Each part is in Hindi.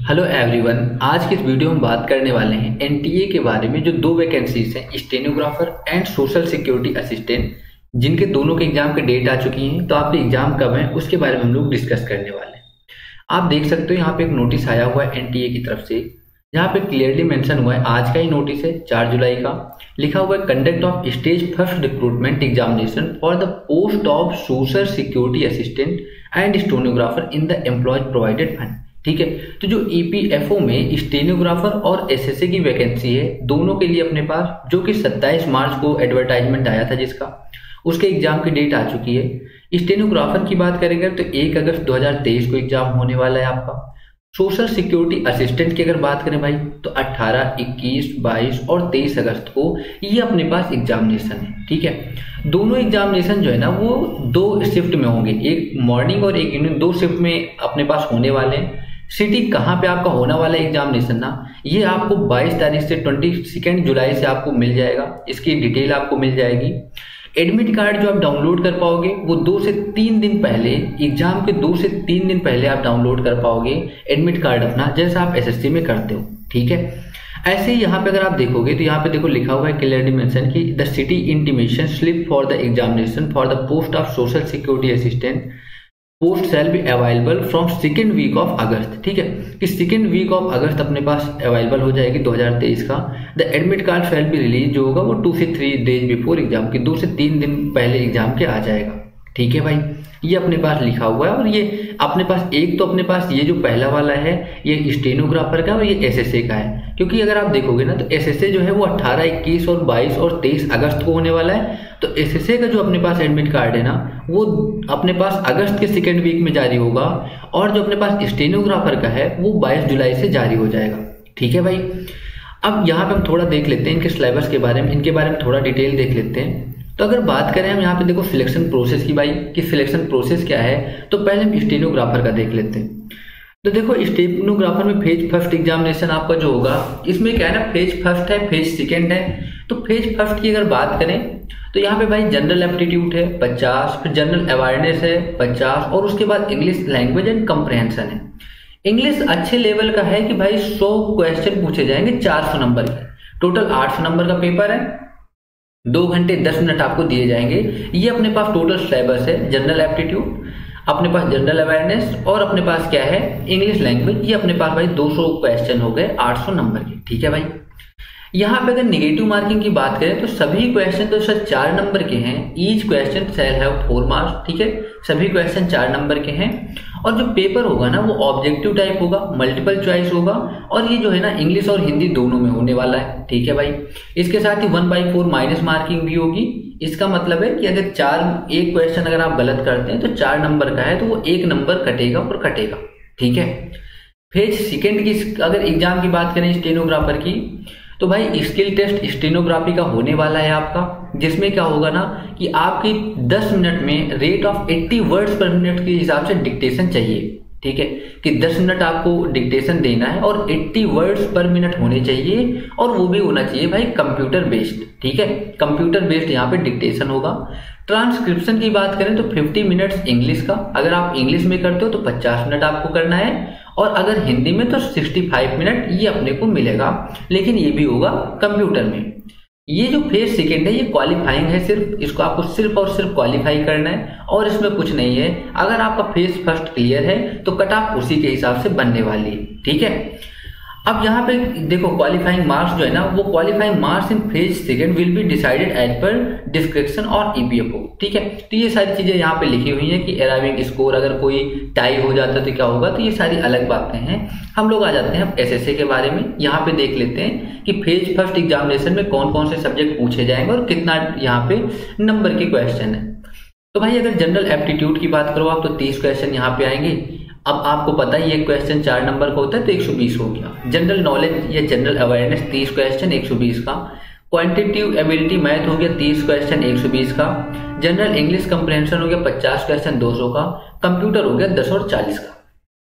हेलो एवरीवन, आज की इस वीडियो में बात करने वाले हैं एनटीए के बारे में। जो दो वैकेंसीज हैं, stenographer and social security assistant, जिनके दोनों के एग्जाम के डेट आ चुकी हैं। तो आपके एग्जाम कब है उसके बारे में हम लोग डिस्कस करने वाले हैं। आप देख सकते हो यहाँ पे एक नोटिस आया हुआ है एनटीए की तरफ से, जहाँ पे क्लियरली मेंशन हुआ है, आज का ही नोटिस है 4 जुलाई का। लिखा हुआ है conduct of stage first recruitment examination for the post of social security assistant and stenographer in the employees provided fund. ठीक है, तो जो ईपीएफओ में स्टेनोग्राफर और एसएसए की वैकेंसी है, दोनों के लिए अपने पास, जो कि 27 मार्च को एडवर्टाइजमेंट आया था जिसका, उसके एग्जाम की डेट आ चुकी है। स्टेनोग्राफर की बात करेंगे तो 1 अगस्त 2023 को एग्जाम होने वाला है आपका। सोशल सिक्योरिटी असिस्टेंट की अगर बात करें भाई, तो 18, 21, 22 और 23 अगस्त को ये अपने पास एग्जामिनेशन है। ठीक है, दोनों एग्जामिनेशन जो है ना वो 2 शिफ्ट में होंगे, एक मॉर्निंग और एक इवनिंग, 2 शिफ्ट में अपने पास होने वाले हैं। सिटी कहाँ पे आपका होने वाला है एग्जामिनेशन ना, ये आपको 22 तारीख से 22 जुलाई से आपको मिल जाएगा। इसकी डिटेल आपको मिल जाएगी। एडमिट कार्ड जो आप डाउनलोड कर पाओगे वो 2 से 3 दिन पहले, एग्जाम के 2 से 3 दिन पहले आप डाउनलोड कर पाओगे एडमिट कार्ड अपना, जैसा आप एसएससी में करते हो। ठीक है, ऐसे ही यहाँ पे अगर आप देखोगे तो यहाँ पे देखो लिखा हुआ है क्लियरली मेंशन कि the city intimation slip for the examination for the post of social security assistant post shall be available from 2nd week of August. ठीक है, कि 2nd वीक ऑफ अगस्त अपने पास अवेलेबल हो जाएगी 2023 का। The admit card shall be release जो होगा वो 2 से 3 डेज बिफोर एग्जाम के, 2 से 3 दिन पहले एग्जाम के आ जाएगा। ठीक है भाई, ये अपने पास लिखा हुआ है। और ये अपने पास एक तो अपने पास ये जो पहला वाला है ये स्टेनोग्राफर का और ये एसएसए का है। क्योंकि अगर आप देखोगे ना तो एसएसए जो है वो 18, 21 और 22 और 23 अगस्त को होने वाला है। तो एसएसए का जो अपने पास एडमिट कार्ड है ना वो अपने पास अगस्त के 2nd वीक में जारी होगा, और जो अपने पास स्टेनोग्राफर का है वो 22 जुलाई से जारी हो जाएगा। ठीक है भाई, अब यहाँ पे हम थोड़ा देख लेते हैं इनके सिलेबस के बारे में, इनके बारे में थोड़ा डिटेल देख लेते हैं। तो अगर बात करें हम यहाँ पे देखो सिलेक्शन प्रोसेस की भाई, कि सिलेक्शन प्रोसेस क्या है, तो पहले हम स्टेनोग्राफर का देख लेते हैं। तो देखो स्टेनोग्राफर में फेज फर्स्ट एग्जामिनेशन आपका जो होगा, इसमें क्या है ना, फेज फर्स्ट है, फेज सेकेंड है। तो फेज फर्स्ट की अगर बात करें तो यहाँ पे भाई जनरल एप्टीट्यूड है 50, फिर जनरल अवेयरनेस है 50, और उसके बाद इंग्लिश लैंग्वेज एंड कंप्रहेंशन है। इंग्लिश अच्छे लेवल का है कि भाई 100 क्वेश्चन पूछे जाएंगे 400 नंबर के। टोटल 800 नंबर का पेपर है, 2 घंटे 10 मिनट आपको दिए जाएंगे। ये अपने पास टोटल सिलेबस है। जनरल एप्टीट्यूड, अपने पास जनरल अवेयरनेस, और अपने पास क्या है, इंग्लिश लैंग्वेज। ये अपने पास भाई 200 क्वेश्चन हो गए 800 नंबर के। ठीक है भाई, यहाँ पे अगर निगेटिव मार्किंग की बात करें तो सभी क्वेश्चन तो सर 4 नंबर के हैं। Each question shall have 4 marks. ठीक है, सभी क्वेश्चन 4 नंबर के हैं। और जो पेपर होगा ना वो ऑब्जेक्टिव टाइप होगा, मल्टीपल चॉइस होगा, और ये जो है ना इंग्लिश और हिंदी दोनों में होने वाला है। ठीक है भाई, इसके साथ ही 1/4 माइनस मार्किंग भी होगी। इसका मतलब है कि अगर एक क्वेश्चन अगर आप गलत करते हैं तो 4 नंबर का है तो वो 1 नंबर कटेगा और कटेगा। ठीक है, फेज सेकेंड की अगर एग्जाम की बात करें स्टेनोग्राफर की, तो भाई स्किल टेस्ट स्टेनोग्राफी का होने वाला है आपका, जिसमें क्या होगा ना कि आपकी 10 मिनट में rate of 80 words per minute के हिसाब से डिक्टेशन चाहिए। ठीक है, कि 10 मिनट आपको डिक्टेशन देना है और 80 वर्ड्स पर मिनट होने चाहिए, और वो भी होना चाहिए भाई कंप्यूटर बेस्ड। ठीक है, कंप्यूटर बेस्ड यहाँ पे डिक्टेशन होगा। ट्रांसक्रिप्शन की बात करें तो 50 मिनट्स इंग्लिश का, अगर आप इंग्लिश में करते हो तो 50 मिनट आपको करना है, और अगर हिंदी में तो 65 मिनट ये अपने को मिलेगा, लेकिन ये भी होगा कंप्यूटर में। ये जो फेज सेकेंड है ये क्वालिफाइंग है, सिर्फ इसको आपको सिर्फ और सिर्फ क्वालिफाई करना है, और इसमें कुछ नहीं है। अगर आपका फेज फर्स्ट क्लियर है तो कट ऑफ उसी के हिसाब से बनने वाली है। ठीक है, अब यहाँ पे देखो क्वालिफाइंग मार्क्स जो है ना, वो qualifying marks in phase second will be decided as per description और ईपीएफओ। ठीक है, तो ये सारी चीजें यहाँ पे लिखी हुई हैं कि अराइविंग स्कोर, अगर कोई टाई हो जाता है तो क्या होगा, तो ये सारी अलग बातें हैं। हम लोग आ जाते हैं अब एसएसए के बारे में। यहाँ पे देख लेते हैं कि फेज फर्स्ट एग्जामिनेशन में कौन कौन से सब्जेक्ट पूछे जाएंगे और कितना यहाँ पे नंबर के क्वेश्चन है। तो भाई अगर जनरल एप्टीट्यूड की बात करो आप तो 30 क्वेश्चन यहाँ पे आएंगे। अब आपको पता है ये क्वेश्चन 4 नंबर का होता है तो 120 हो गया। जनरल नॉलेज या जनरल अवेयरनेस 30 क्वेश्चन 120 का। क्वांटिटेटिव एबिलिटी मैथ हो गया 30 क्वेश्चन 120 का। जनरल इंग्लिश कंप्रहेंशन हो गया 50 क्वेश्चन 200 का। कंप्यूटर हो गया 10 और 40 का।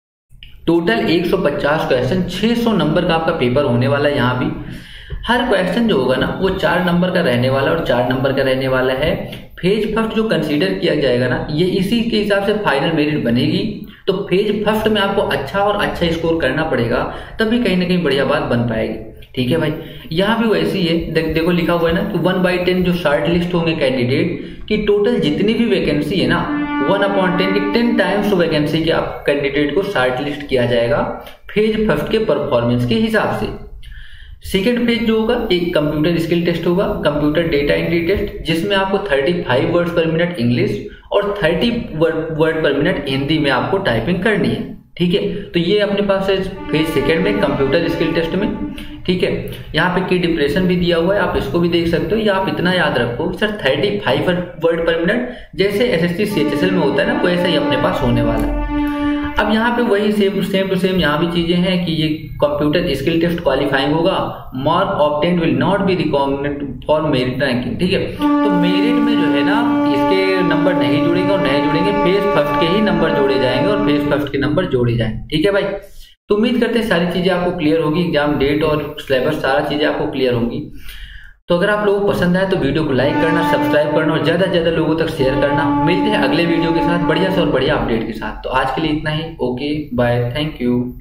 टोटल 150 क्वेश्चन 600 नंबर का आपका पेपर होने वाला है। यहाँ भी हर क्वेश्चन जो होगा ना वो 4 नंबर का रहने वाला और 4 नंबर का रहने वाला है। फेज फर्स्ट जो कंसीडर किया जाएगा ना, ये इसी के हिसाब से फाइनल मेरिट बनेगी। तो फेज फर्स्ट में आपको अच्छा और अच्छा स्कोर करना पड़ेगा, तभी कहीं ना कहीं बढ़िया बात बन पाएगी। ठीक है भाई, यहाँ भी वैसे ही है। देखो लिखा हुआ है ना कि 1/10 जो शॉर्ट लिस्ट होंगे कैंडिडेट की, टोटल जितनी भी वैकेंसी है ना 1/10 की 10 टाइम्स वैकेंसी के आप कैंडिडेट को शॉर्ट लिस्ट किया जाएगा फेज फर्स्ट के परफॉर्मेंस के हिसाब से। सेकेंड फेज जो होगा एक कंप्यूटर स्किल टेस्ट होगा, कंप्यूटर डेटा एंट्री टेस्ट, जिसमें आपको 35 वर्ड्स पर मिनट इंग्लिश और 30 वर्ड पर मिनट हिंदी में आपको टाइपिंग करनी है। ठीक है, तो ये अपने पास है फेज सेकेंड में कंप्यूटर स्किल टेस्ट में। ठीक है, यहाँ पे की डिप्रेशन भी दिया हुआ है, आप इसको भी देख सकते हो। या आप इतना याद रखो सर 35 वर्ड पर मिनट, जैसे एसएससी सीएचएसएल में होता है ना, वैसा ही अपने पास होने वाला है। अब यहाँ पे वही सेम टू सेम यहाँ भी चीजें हैं कि ये कंप्यूटर स्किल टेस्ट क्वालिफाइंग होगा, mark obtained will not be recognised for merit ranking. ठीक है, तो मेरिट में जो है ना इसके नंबर नहीं जुड़ेंगे और नहीं जुड़ेंगे, फेज फर्स्ट के ही नंबर जोड़े जाएंगे और फेज फर्स्ट के नंबर जोड़े जाएंगे। ठीक है भाई, तो उम्मीद करते हैं सारी चीजें आपको क्लियर होगी, एग्जाम डेट और सिलेबस सारा चीजें आपको क्लियर होंगी। तो अगर आप लोगों को पसंद आए तो वीडियो को लाइक करना, सब्सक्राइब करना और ज्यादा से ज्यादा लोगों तक शेयर करना। मिलते हैं अगले वीडियो के साथ बढ़िया से और बढ़िया अपडेट के साथ। तो आज के लिए इतना ही। Okay bye, thank you.